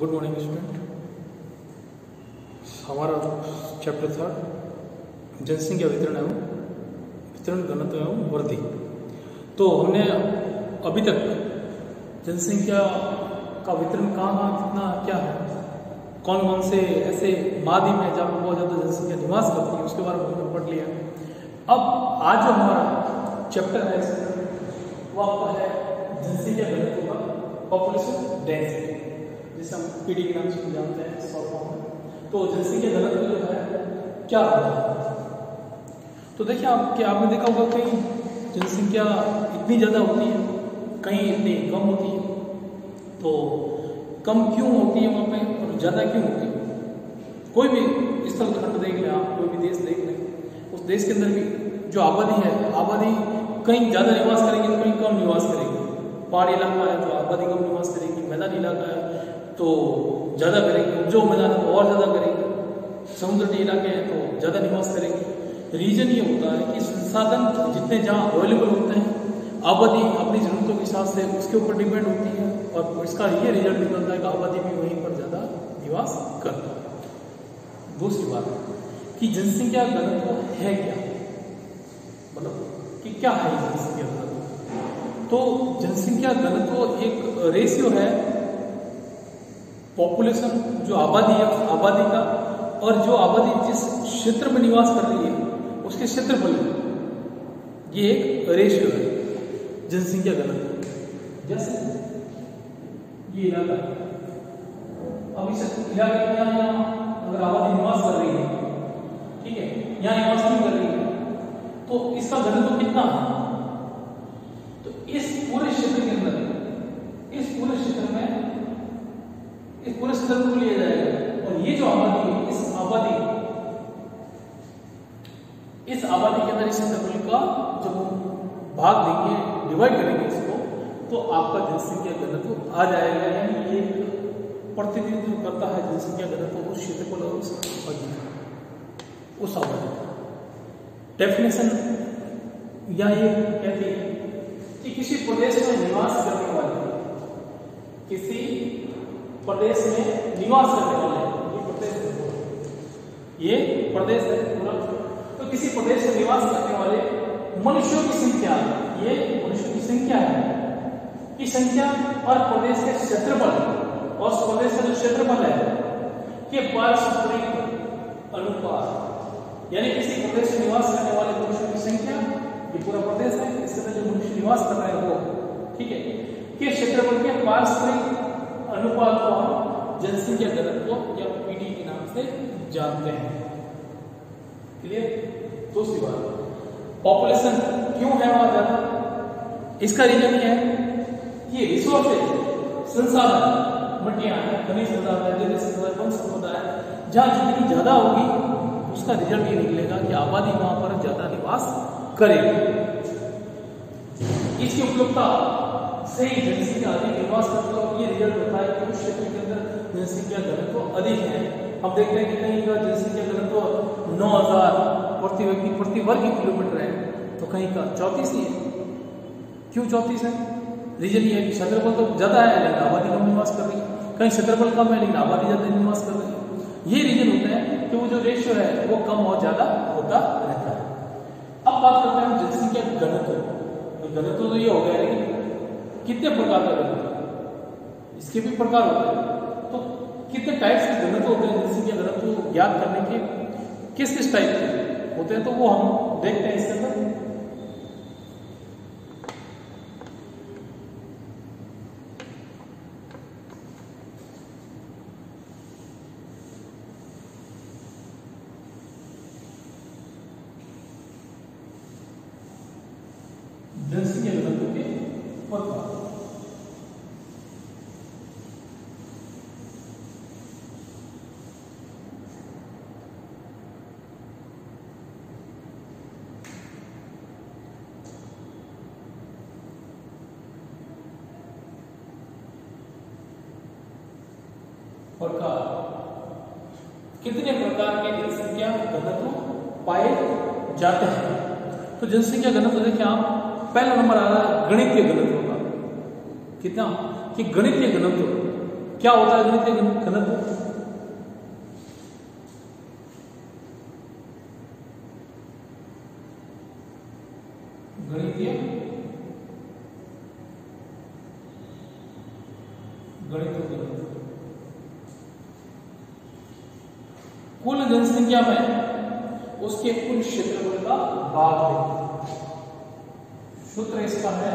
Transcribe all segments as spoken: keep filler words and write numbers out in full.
Good morning student. हमारा chapter था जनसंख्या वितरण एवं वितरण घनत्व एवं वृद्धि। तो हमने अभी तक जनसंख्या का वितरण कहाँ कहाँ कितना क्या है, कौन कौन से ऐसे महाद्वीप है जहाँ पर बहुत ज़्यादा जनसंख्या निवास करती है, उसके बारे में हमने पढ़ लिया। अब आज जो हमारा चैप्टर है वो आपका है जनसंख्या घनत्व का पॉपुलेशन डेंसिटी, जिसे हम पीडी के नाम से जानते हैं शॉर्ट फॉर्म में। तो जनसंख्या घनत्व जो है क्या होता है, तो देखिए आप क्या आपने देखा होगा कहीं जनसंख्या इतनी ज़्यादा होती है, कहीं इतनी कम होती है। तो कम क्यों होती है वहाँ पे और ज़्यादा क्यों होती है? कोई भी स्थल खंड देख लें आप, कोई भी देश देख लें, उस देश के अंदर भी जो आबादी है, आबादी कहीं ज़्यादा निवास करेगी तो कहीं कम निवास करेगी। पहाड़ी इलाका है तो आबादी कम निवास करेगी, मैदानी इलाका है तो ज़्यादा करेगी, उपजाऊ मैदान है तो और ज़्यादा करेगी, समुद्र के इलाके हैं तो ज़्यादा निवास करेगी। रीजन ये होता है कि संसाधन जितने जहाँ अवेलेबल होते हैं, आबादी अपनी ज़रूरतों के हिसाब से उसके ऊपर डिपेंड होती है और इसका ये रिजल्ट निकलता है कि आबादी भी वहीं पर ज़्यादा निवास करता है। दूसरी बात कि जनसंख्या घनत्व है क्या, मतलब कि क्या है जनसंख्या घनत्व? तो जनसंख्या घनत्व एक रेशियो है पॉपुलेशन जो आबादी है उस आबादी का और जो आबादी जिस क्षेत्र में निवास कर रही है उसके क्षेत्रफल में, ये एक रेशियो है जनसंख्या घनत्व। जैसे ये इलाका, अब इस इलाके में यहाँ यहाँ अगर आबादी निवास कर रही है, ठीक है, यहाँ निवास नहीं कर रही है, तो इसका घनत्व कितना है? तो इस पूरे क्षेत्र के अंदर, इस पूरे क्षेत्र में, इस पूरे क्षेत्र को लिया जाएगा और ये जो आबादी है, इस आबादी इस आबादी के अंदर इस क्षेत्रफल का जब हम भाग देंगे, डिवाइड करेंगे इसको, तो आपका जनसंख्या घनत्व आ जाएगा। यानी ये प्रतिनिधित्व करता है जनसंख्या घनत्व उस क्षेत्रफल और उस उस आबादी का। डेफिनेशन या ये कहती है कि किसी प्रदेश में निवास करने वाले, किसी प्रदेश में निवास करने वाले, ये प्रदेश है, ये प्रदेश है पूरा, तो किसी प्रदेश में निवास करने वाले मनुष्यों की संख्या, ये मनुष्यों की संख्या है, की संख्या और प्रदेश के क्षेत्रफल और उस प्रदेश का जो क्षेत्रफल है के पारस्परिक अनुपात, यानी किसी प्रदेश में निवास करने वाले मनुष्यों की संख्या, ये पूरा प्रदेश है, इसके अंदर जो मनुष्य निवास कर रहे हैं वो, ठीक है, के क्षेत्रफल के पारस्परिक अनुपात को हम जनसंख्या घनत्व या पीडी के नाम से जानते हैं। क्लियर? दूसरी बात, पॉपुलेशन क्यों है वहां ज्यादा? इसका रीजन ये है कि रिसोर्सेज, संसाधन, मटियां हैं, खनिज पदार्थ है, जलीय संसाधन, वन संपदा है, जहां जितनी ज्यादा होगी उसका रिजल्ट ये निकलेगा कि आबादी वहां पर ज्यादा निवास करेगी। इसकी उपलब्धता से ही जनसंख्या अधिक निवास करती है और ये रिजल्ट होता है कि उस क्षेत्र के अंदर जनसंख्या घनत्व अधिक है। हम देखते हैं कि कहीं का जनसंख्या घनत्व नौ हजार प्रति व्यक्ति प्रति वर्ग किलोमीटर है, तो कहीं का चौंतीस ही है। क्यों चौंतीस है? रीजन ये है कि क्षेत्रफल तो ज्यादा है लेकिन आबादी कम निवास कर रही है, कहीं क्षेत्रफल कम है लेकिन आबादी ज्यादा निवास कर रही है। ये रीजन होते हैं कि वो जो रेशियो है वो कम और ज्यादा होता रहता है। अब बात करते हैं जनसंख्या घनत्व। घनत्व तो ये हो गया लेकिन कितने प्रकार का घनत्व, इसके भी प्रकार होते हैं। तो कितने टाइप्स के घनत्व होते हैं जनसंख्या घनत्व ज्ञात करने के, किस किस टाइप के होते हैं, तो वो हम देखते हैं इसके अंदर। जनसंख्या घनत्व के प्रकार, प्रकार कितने प्रकार के जनसंख्या घनत्व पाए जाते हैं? तो जनसंख्या घनत्व देखिए आप, पहला नंबर आ रहा है गणितीय घनत्व का। कितना? कि गणितीय घनत्व क्या होता है गणितीय घनत्व? गणितीय गणितीय घनत्व कुल जनसंख्या में उसके कुल क्षेत्रफल का भाग है। सूत्र इसका है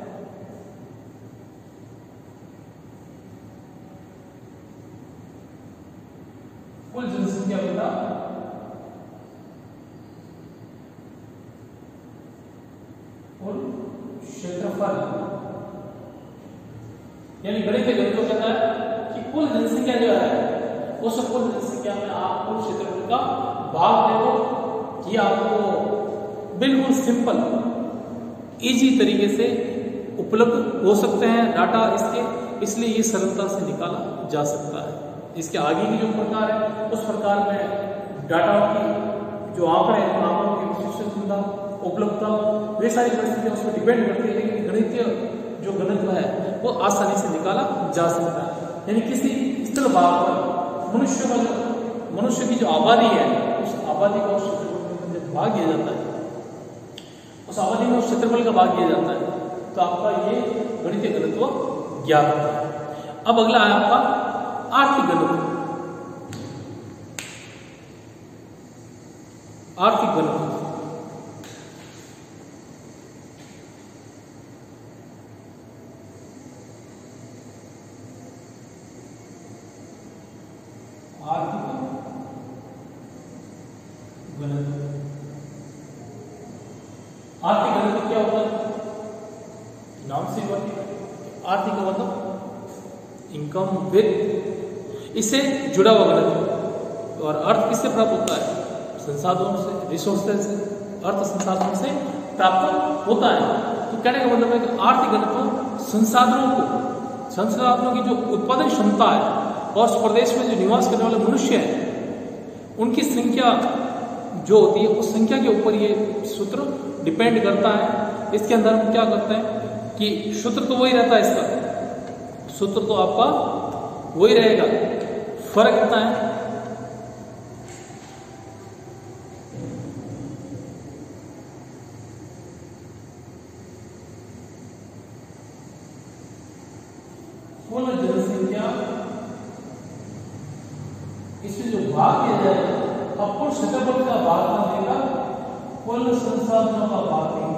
कुल जनसंख्या बटा कुल क्षेत्रफल। यानी गणितीय घनत्व कहता है कि कुल जनसंख्या जो है उस कुल जनसंख्या में आप कुल क्षेत्रफल का भाग दे दो। ये आपको बिल्कुल सिंपल इजी तरीके से उपलब्ध हो सकते हैं डाटा इसके, इसलिए ये सरलता से निकाला जा सकता है। इसके आगे की जो प्रकार है उस प्रकार में डाटा की जो आंकड़े हैं आंकड़ों की विश्वसनीयता उपलब्धता वे सारी परिस्थितियां उस पर डिपेंड करती है, लेकिन गणितीय जो घनत्व है वो आसानी से निकाला जा सकता है। यानी किसी स्थल भाग पर मनुष्य का जो मनुष्य की जो आबादी है उस आबादी का उस क्षेत्रफल में भाग दिया जाता है, उस आबादी में उस क्षेत्रफल का भाग दिया जाता है, तो आपका ये गणितीय घनत्व ज्ञात होता है। अब अगला है आपका आर्थिक घनत्व। आर्थिक घनत्व आर्थिक घनत्व क्या होता है? नाम से आर्थिक का मतलब इनकम विद, इससे जुड़ा हुआ घनत्व। और अर्थ किससे प्राप्त होता है? संसाधनों से, रिसोर्सेज से, अर्थ संसाधनों से प्राप्त होता है। तो कहने का मतलब है कि आर्थिक घनत्व संसाधनों को, संसाधनों की जो उत्पादन क्षमता है और उस प्रदेश में जो निवास करने वाले मनुष्य हैं उनकी संख्या जो होती है उस संख्या के ऊपर ये सूत्र डिपेंड करता है। इसके अंदर हम क्या करते हैं कि सूत्र तो वही रहता है, इसका सूत्र तो आपका वही रहेगा, फर्क इतना है कुल जनसंख्या इसमें जो भाग दिया जाएगा अब कुल क्षेत्रफल का भाग ना देगा, कुल संसाधनों का भाग देगा।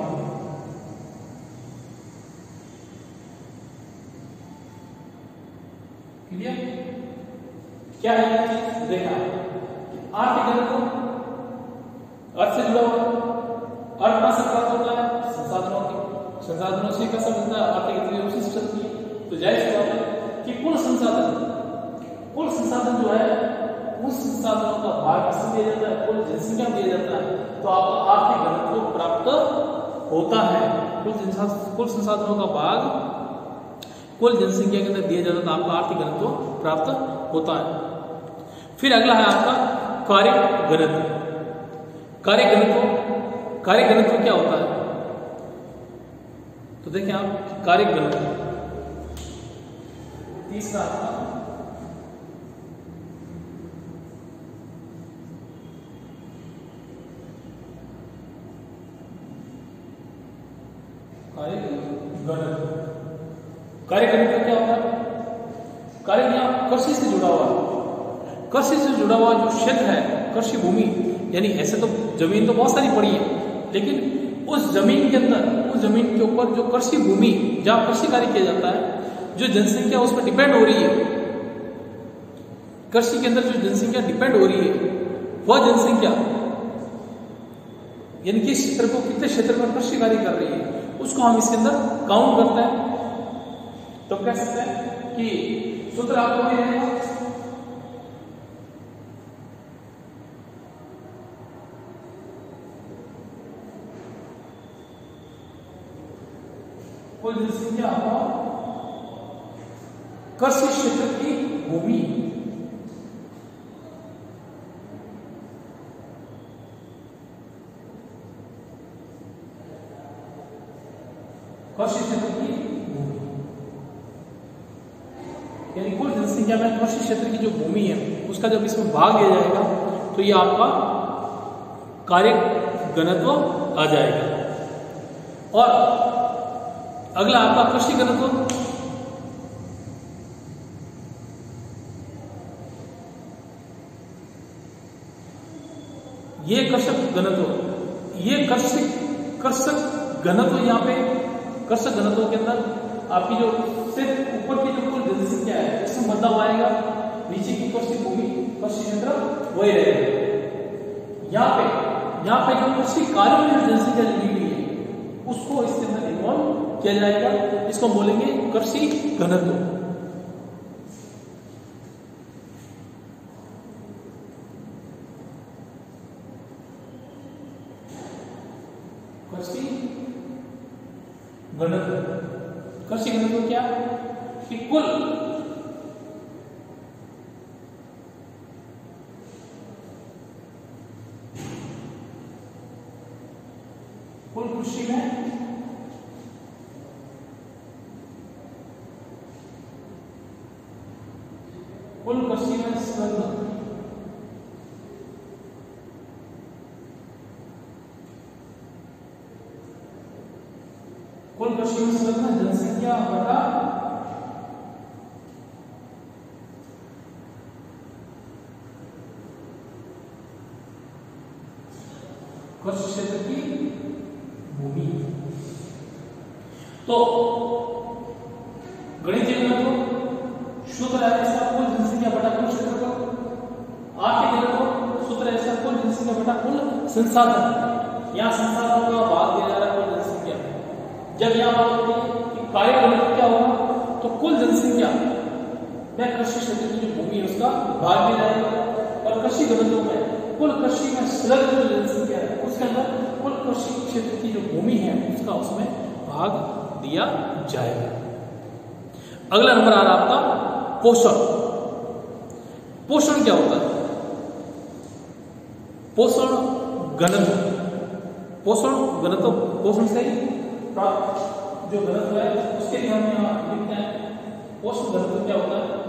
क्लियर? क्या है देखा, आर्थिक घनत्व अर्थ से जुड़ा हुआ, अर्थ कहां से प्राप्त होता है? संसाधनों की, संसाधनों से कैसा बनता है? आर्थिक उसी से चलती है। तो जाहिर सी बात है कि कुल संसाधन, कुल संसाधन जो है उस संसाधनों का भाग किसे दिया जाता है? कुल जनसंख्या दिया जाता है, तो आपका आर्थिक घनत्व प्राप्त होता है। कुल कुल संसाधनों का भाग कुल जनसंख्या के अंदर दिया जाता है, तो आपका आर्थिक घनत्व प्राप्त होता है। फिर अगला है आपका कार्य घनत्व। कार्य घनत्व, कार्य घनत्व क्या होता है? तो देखें आप, कार्य घनत्व तीसरा आपका कार्य घनत्व। कार्य घनत्व क्या होता है? कार्य यहाँ कृषि से जुड़ा हुआ, कृषि से जुड़ा हुआ जो क्षेत्र है, कृषि भूमि, यानी ऐसे तो जमीन तो बहुत सारी पड़ी है, लेकिन उस जमीन के अंदर, उस जमीन के ऊपर जो कृषि भूमि जहां कृषि कार्य किया जाता है, जो जनसंख्या उस पर डिपेंड हो रही है, कृषि के अंदर जो जनसंख्या डिपेंड हो रही है वह जनसंख्या यानी कि क्षेत्र को कितने क्षेत्र में कृषि कार्य कर रही है उसको हम इसके अंदर काउंट करते हैं। तो कह सकते हैं कि सूत्र आपको भी रहेगा, कुल जनसंख्या आपका कृषि क्षेत्र की भूमि, कृषि क्षेत्र की भूमि यानी कुल जनसंख्या जनसंख्या में कृषि क्षेत्र की जो भूमि है उसका जब इसमें भाग दिया जाएगा तो ये आपका कार्य घनत्व आ जाएगा। और अगला आपका कृषि घनत्व, ये कृषक घनत्व, ये कृषि कृषक घनत्व, यहाँ पे कृषक घनत्व के अंदर आपकी जो सिर्फ ऊपर की जो कुल जनसंख्या है इसमें बदलाव आएगा, नीचे की कृषि भूमि कृषि क्षेत्र वही रहेगा। यहाँ पे यहाँ पे जो कृषि कार्यों में जो जनसंख्या लगी हुई है उसको इसके अंदर इन्वॉल्व किया जाएगा, इसको बोलेंगे कृषि घनत्व। कृषि घनत्व, कृषि घनत्व क्या कि कुल कुल कृषि में कुल कृषि में संलग्न कुल कृषि में संलग्न जनसंख्या बटा कृषि क्षेत्र की भूमि। तो गणितीय घनत्व सूत्र है इसका कुल जनसंख्या बटा कुल क्षेत्रफल। आर्थिक घनत्व सूत्र है इसका कुल जनसंख्या बटा कुल संसाधन। यहाँ संसाधनों का भाग दिया जा रहा है कुल जनसंख्या। जब यहाँ बात होती है कि कार्य घनत्व क्या होगा तो कुल जनसंख्या में कृषि क्षेत्र की जो भूमि है उसका भाग दिया जाएगा। और कृषि घनत्व में कुल कृषि में संलग्न जो जनसंख्या है उसके अंदर कुल कृषि क्षेत्र की जो भूमि है उसका उसमें भाग दिया जाएगा। अगला नंबर आ रहा आपका पोषण। पोषण क्या होता है? पोषण घनत्व, पोषण घनत्व पोषण से प्राप्त जो घनत्व है उसके लिए हम यहाँ लिखते हैं पोषण घनत्व क्या होता है।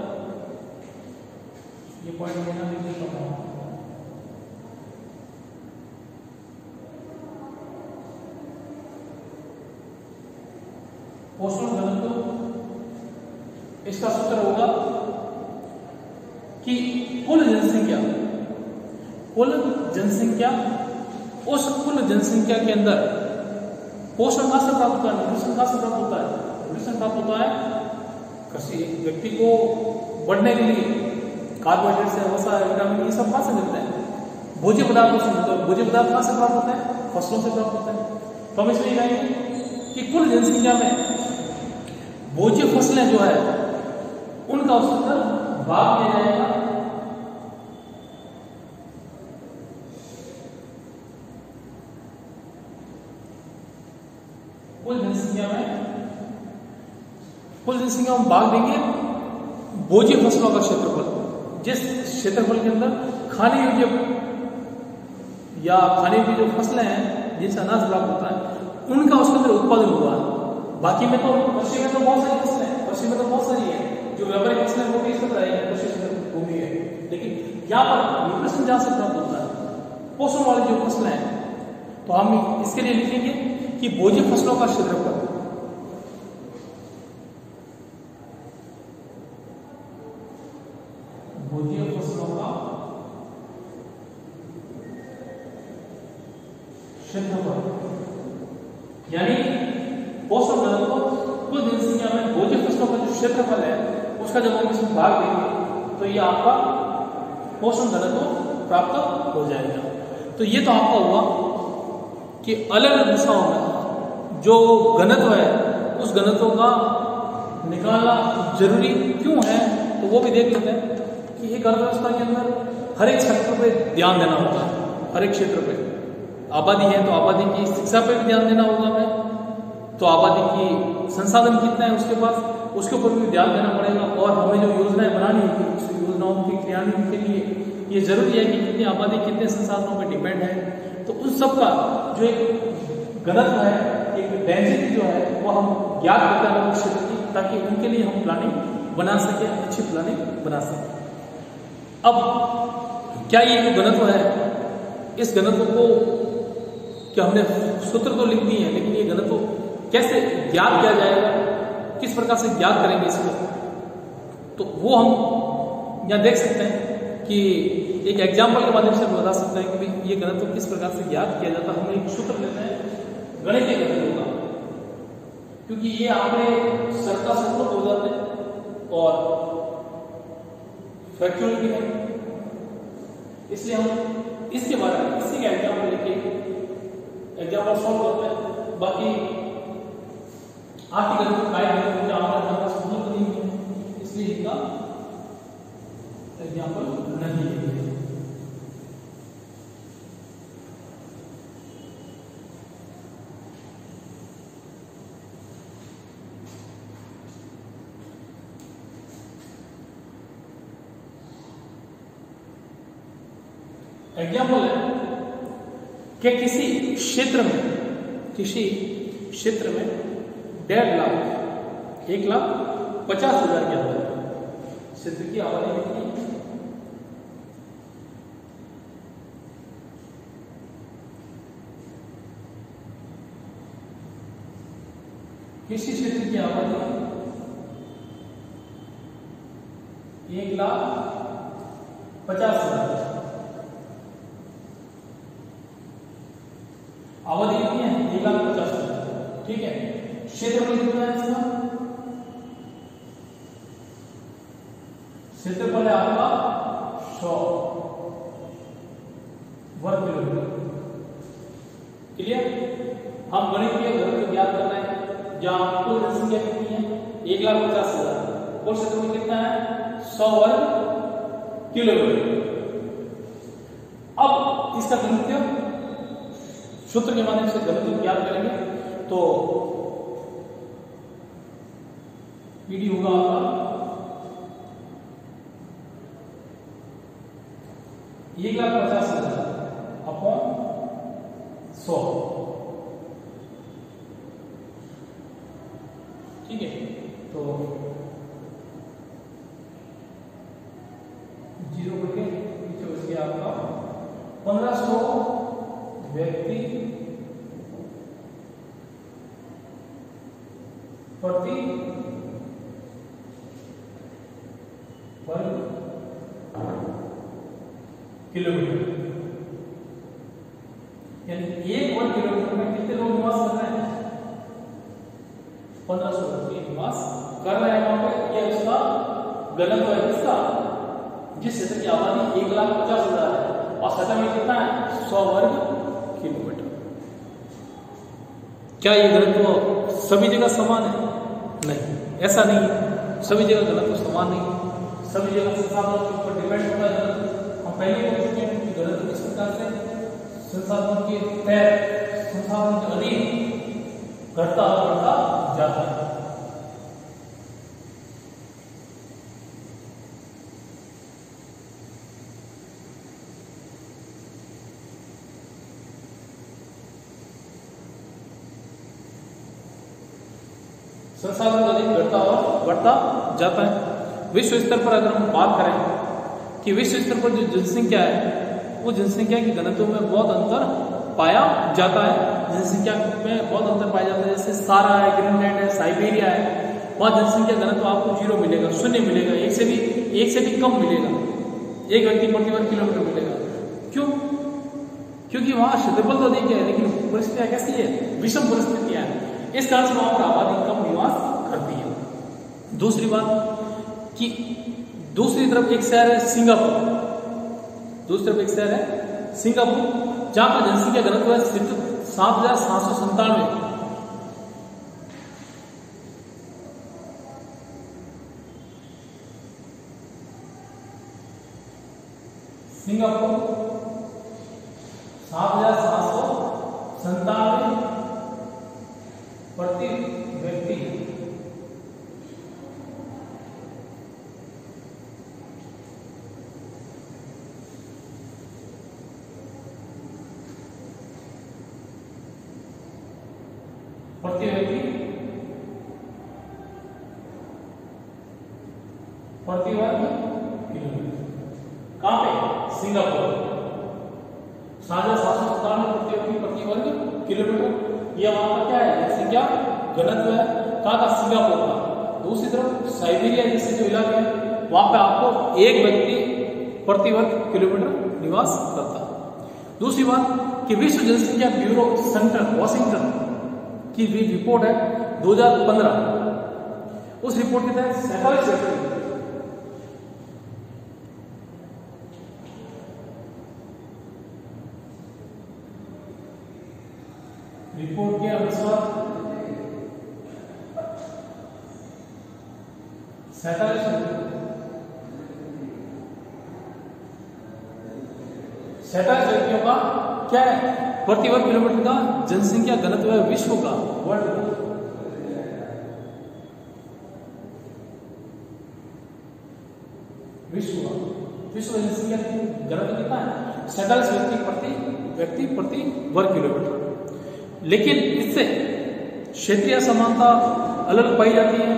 ये पॉइंट लेना लिख सकता हूँ। पोषण घनत्व इसका सूत्र होगा कि कुल जनसंख्या कुल जनसंख्या उस कुल जनसंख्या के अंदर पोषण कहां से प्राप्त होता है, न्यूट्रिशन कहां से प्राप्त होता है, न्यूट्रिशन प्राप्त होता है किसी व्यक्ति को बढ़ने के लिए कार्बोहाइड्रेट से, वसा, विटामिन, ये सब कहां से मिलते हैं, भोज्य पदार्थों से मिलते हैं। भोज्य पदार्थ कहां से प्राप्त होते हैं, फसलों से प्राप्त होते हैं। तो हम इसमें कहेंगे कि कुल जनसंख्या में भोज्य फसलें जो है उनका उसके अंदर भाग दिया जाएगा कुल जनसंख्या में। कुल जनसंख्या में भाग देंगे भोज्य फसलों का क्षेत्रफल। जिस क्षेत्रफल के अंदर खाने योग्य या खाने योग्य जो फसलें हैं जिनसे अनाज प्राप्त होता है उनका उसके अंदर उत्पादन हुआ है। बाकी में तो कृषि में तो बहुत सारी फसलें हैं, कृषि में तो बहुत सारी है जो व्यापारिक फसलें वो भी इस तरह है, कृषि क्षेत्र भूमि है। लेकिन यहाँ पर न्यूट्रिशन जहां से प्राप्त होता है पोषण वाली जो फसलें हैं तो हम इसके लिए लिखेंगे कि भोज्य फसलों का क्षेत्रफल भोज्य फसलों का क्षेत्रफल यानी पोषण घनत्व कुल जनसंख्या में भोज्य फसलों का जो क्षेत्रफल है उसका जब हम इसमें भाग देंगे तो ये आपका पोषण घनत्व प्राप्त हो जाएगा। तो ये तो आपका हुआ कि अलग अलग दिशाओं में जो घनत्व है उस घनत्व का निकालना जरूरी क्यों है तो वो भी देख लेते हैं कि एक अर्थव्यवस्था के अंदर हर एक क्षेत्र पे ध्यान देना होता है। हर एक क्षेत्र पे आबादी है तो आबादी की शिक्षा पे भी ध्यान देना होगा हमें, तो आबादी की संसाधन कितना है उसके पास उसके ऊपर भी ध्यान देना पड़ेगा। और हमें जो योजनाएं बनानी होगी उस योजनाओं के क्रियान्वयन के लिए ये जरूरी है कि कितनी आबादी कितने संसाधनों पर डिपेंड है। तो उन सब का जो एक घनत्व है, एक डेंसिटी जो है वो हम ज्ञात करते हैं क्षेत्र की, ताकि उनके लिए हम प्लानिंग बना सके, अच्छी प्लानिंग बना सके। अब क्या ये जो घनत्व है, इस घनत्व को क्या हमने सूत्र तो लिख दिए हैं, लेकिन ये घनत्व कैसे ज्ञात किया जाएगा, किस प्रकार से ज्ञात करेंगे इसको, तो वो हम यहाँ देख सकते हैं कि एक एग्जाम्पल के माध्यम से हम बता सकते हैं कि भाई ये घनत्व किस प्रकार से ज्ञात किया जाता है। हम एक सूत्र लेते हैं गणितीय घनत्व का, क्योंकि ये आपने सरका सूत्र हो जाते हैं और फैक्चुअल भी है, इसलिए हम इसके बारे में इसी का एग्जाम्पल लेके एग्जाम्पल सॉल्व करते हैं। बाकी आपकी गणित का आपने हमारा सूत्र नहीं है, इसलिए इनका एग्जाम्पल नहीं है। एग्जाम्पल है कि किसी क्षेत्र में किसी क्षेत्र में डेढ़ लाख एक लाख पचास हजार की आबादी, क्षेत्र की आबादी कितनी, किसी क्षेत्र की आबादी एक लाख पचास हजार, आबादी कितनी है, एक लाख पचास हजार, ठीक है। क्षेत्रफल कितना है इसका, क्षेत्रफल है आपका सौ वर्ग किलोमीटर। क्लियर। हम गणितीय घनत्व ज्ञात कर रहे हैं, जहां कुल जनसंख्या कितनी है, एक लाख पचास हजार, और क्षेत्रफल कितना है, सौ वर्ग किलोमीटर। अब इसका घनत्व सूत्र के माध्यम से घनत्व ज्ञात करेंगे, तो पीडी होगा आपका एक लाख पचास हजार अपॉन सौ, ठीक है। तो जीरो करके नीचे बच गया आपका पंद्रह सौ व्यक्ति प्रति वर्ग किलोमीटर, यानी एक वर्ग किलोमीटर में कितने लोग निवास कर रहे हैं, पंद्रह सौ व्यक्ति निवास कर रहे हैं वहां पे। ये उसका घनत्व है, किसका, जिस क्षेत्र की आबादी एक लाख पचास हजार है और सतह में कितना है, सौ वर्ग किलोमीटर। क्या ये घनत्व सभी जगह समान है, नहीं, ऐसा नहीं है। सभी जगह घनत्व समान नहीं है, सभी जगह संसाधनों के ऊपर डिपेंड होता है घनत्व। हम पहले ही बोल चुके हैं कि घनत्व किस प्रकार से संसाधनों के तहत संसाधन के अधीन घटता और बढ़ता जाता है। संसाधन का अधीन घटता और बढ़ता जाता है। विश्व स्तर पर अगर हम बात करें कि विश्व स्तर पर जो जनसंख्या है, वो जनसंख्या की घनत्व में बहुत अंतर पाया जाता है। जनसंख्या में बहुत अंतर पाया जाता है, जैसे सारा है, ग्रीनलैंड है, साइबेरिया है, वहां जनसंख्या घनत्व आपको जीरो मिलेगा, शून्य मिलेगा, एक से भी एक से भी कम मिलेगा, एक व्यक्ति प्रति वर्ग किलोमीटर मिलेगा। क्यों? क्योंकि वहां क्षेत्रफल तो अधिक है, लेकिन परिस्थितियां कैसी है, विषम परिस्थितियां हैं, इस कारण से वहां पर आबादी कम निवास करती है। दूसरी बात कि दूसरी तरफ एक शहर है सिंगापुर, दूसरी तरफ एक शहर है सिंगापुर, जहां का जनसंख्या घनत्व है सिर्फ सात हजार सात सौ संतानवे, सिंगापुर सात हजार सात सौ संतानवे प्रति व्यक्ति, प्रति व्यक्ति प्रति वर्ग किलोमीटर। कहां पे? सिंगापुर। सात हजार सात सौ सत्तानवे प्रति व्यक्ति प्रति वर्ग किलोमीटर। ये वहां का क्या है? जनसंख्या घनत्व है। कहां का? सिंगापुर का। दूसरी तरफ साइबेरिया जैसे जो इलाके हैं वहां पे आपको एक व्यक्ति प्रति वर्ग किलोमीटर निवास करता है। दूसरी बात कि विश्व जनसंख्या ब्यूरो सेंटर वॉशिंगटन की भी रिपोर्ट है दो हज़ार पंद्रह। उस रिपोर्ट के तहत सैंतालीस व्यक्ति रिपोर्ट के अनुसार सैंतालीस सैंतालीस व्यक्तियों का क्या है? प्रति वर्ग किलोमीटर का जनसंख्या घनत्व है विश्व का, वर्ल्ड का। विश्व का विश्व जनसंख्या घनत्व कितना है? सैंतालीस व्यक्ति प्रति व्यक्ति प्रति वर्ग किलोमीटर। लेकिन इससे क्षेत्रीय समानता अलग पाई जाती है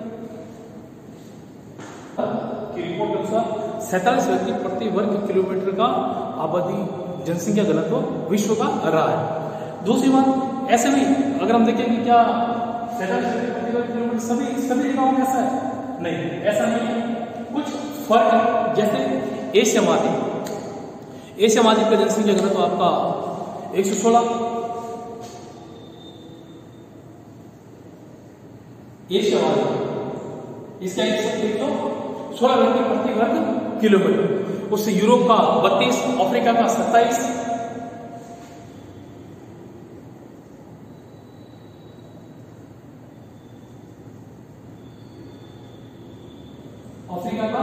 कि रिपोर्ट के अनुसार सैंतालीस व्यक्ति प्रति वर्ग किलोमीटर का आबादी जनसंख्या घनत्व विश्व का रहा है। दूसरी बात, ऐसे में अगर हम देखें कि क्या सैंतालीस व्यक्ति प्रति वर्ग किलोमीटर सभी सभी जगहों में ऐसा है? नहीं, ऐसा नहीं है। कुछ फर्क है। जैसे एशिया महाद्वीप एशिया महाद्वीप का जनसंख्या घनत्व आपका एक सौ सोलह एशिया महाद्वीप, इसका एक सौ सोलह व्यक्ति प्रति वर्ग किलोमीटर। उससे यूरोप का बत्तीस, अफ्रीका का सत्ताईस, अफ्रीका का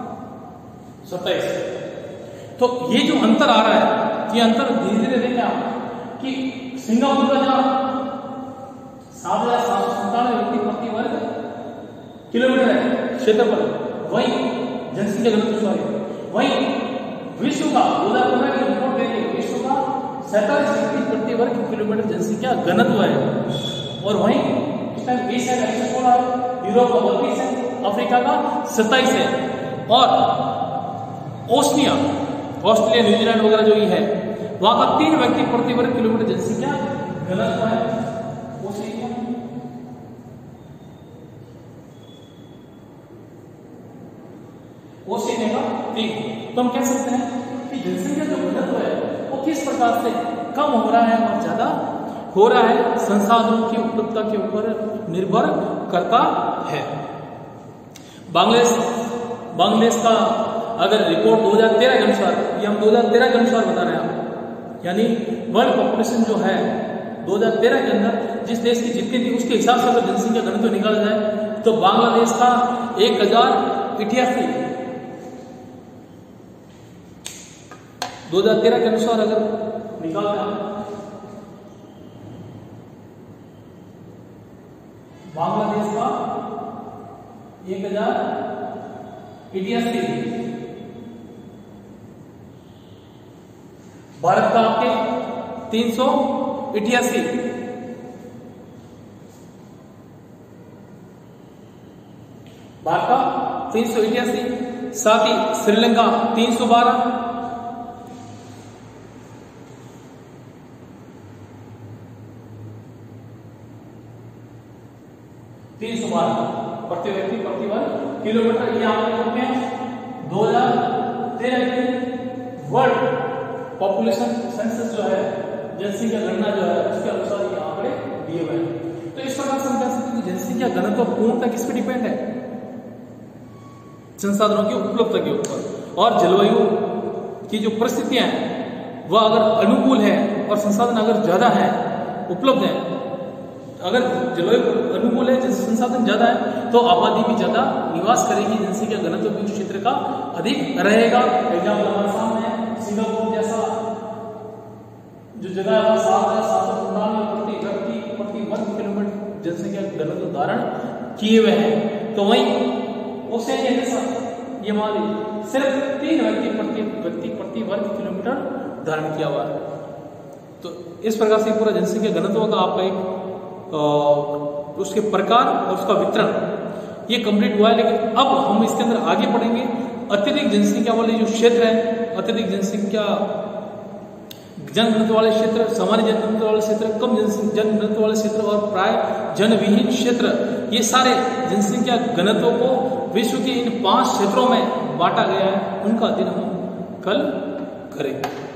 सत्ताईस। तो ये जो अंतर आ रहा है, ये अंतर धीरे धीरे देखें आप कि सिंगापुर का जहां सात हजार सात सौ सत्तानवे व्यक्ति प्रति वर्ग किलोमीटर है क्षेत्रफल, वही जनसंख्या घनत्व सॉरी वही विश्व का दो हजार पंद्रह की रिपोर्ट दे रही है, विश्व का सैंतालीस व्यक्ति प्रति वर्ग किलोमीटर जनसंख्या घनत्व है। और वहीं इस टाइम एशिया का एक सौ सोलह है, यूरोप का बत्तीस है, अफ्रीका का सत्ताईस है, और ओशनिया ऑस्ट्रेलिया न्यूजीलैंड वगैरह जो ये है वहां का तीन व्यक्ति प्रति वर्ग किलोमीटर जनसंख्या घनत्व है। ओशिनिया का तीन। तो हम कह सकते हैं कि जनसंख्या जो घनत्व है वो किस प्रकार से कम हो रहा है और ज्यादा हो रहा है, संसाधनों की उपलब्धता के ऊपर निर्भर करता है। बांग्लादेश बांग्लादेश का अगर रिपोर्ट दो हज़ार तेरह के अनुसार, ये हम दो हज़ार तेरह के अनुसार बता रहे हैं, यानी वर्ल्ड पॉपुलेशन जो है दो हज़ार तेरह के अंदर जिस देश की जितनी थी उसके हिसाब से अगर जनसंख्या घनत्व निकाला जाए तो बांग्लादेश का एक हजार इक्यासी दो हजार तेरह के अनुसार अगर निकालते हैं बांग्लादेश का एक हजार इक्यासी, भारत का आपके तीन सौ इक्यासी, भारत का तीन सौ इक्यासी, साथ ही श्रीलंका तीन सौ बारह, तीन सौ बारह प्रति व्यक्ति प्रति वर्ग किलोमीटर। ये आपके दो हजार तेरह की वर्ल्ड पॉपुलेशन सेंसस जो है, जनसंख्या गणना जो है, उसके अनुसार ये आंकड़े दिए हुए हैं। तो इस प्रकार से हम कह सकते हैं कि जनसंख्या घनत्व पूर्णतः किस पे डिपेंड है? संसाधनों की उपलब्धता के ऊपर। और जलवायु की जो परिस्थितियां हैं वह अगर अनुकूल है और संसाधन अगर ज्यादा है, उपलब्ध है, अगर जलवायु अनुकूल है, संसाधन ज्यादा है, तो आबादी भी ज्यादा निवास करेगी, जनसंख्या घनत्व भी उस क्षेत्र का अधिक रहेगा। एग्जाम्पल हमारे सामने है, सिंगापुर जैसा जो जगह है सात हजार सात सौ सत्तानवे प्रति व्यक्ति प्रति वर्ग किलोमीटर जनसंख्या घनत्व धारण किए हुए हैं। तो वहीं ओशिनिया जैसा ये मान लीजिए सिर्फ तीन व्यक्ति प्रति व्यक्ति प्रति वर्ग किलोमीटर धारण किया हुआ है। तो इस प्रकार से पूरा जनसंख्या घनत्व का आपका एक उसके प्रकार और उसका वितरण ये कंप्लीट हुआ है। लेकिन अब हम इसके अंदर आगे बढ़ेंगे। अत्यधिक जनसंख्या वाले जो क्षेत्र है, अत्यधिक जनसंख्या जनघनत्व वाले क्षेत्र, सामान्य जनघनत्व वाले क्षेत्र, कम जनघनत्व वाले क्षेत्र और प्राय जनविहीन क्षेत्र, ये सारे जनसंख्या घनत्व को विश्व के इन पांच क्षेत्रों में बांटा गया है। उनका अध्ययन हम कल करेंगे।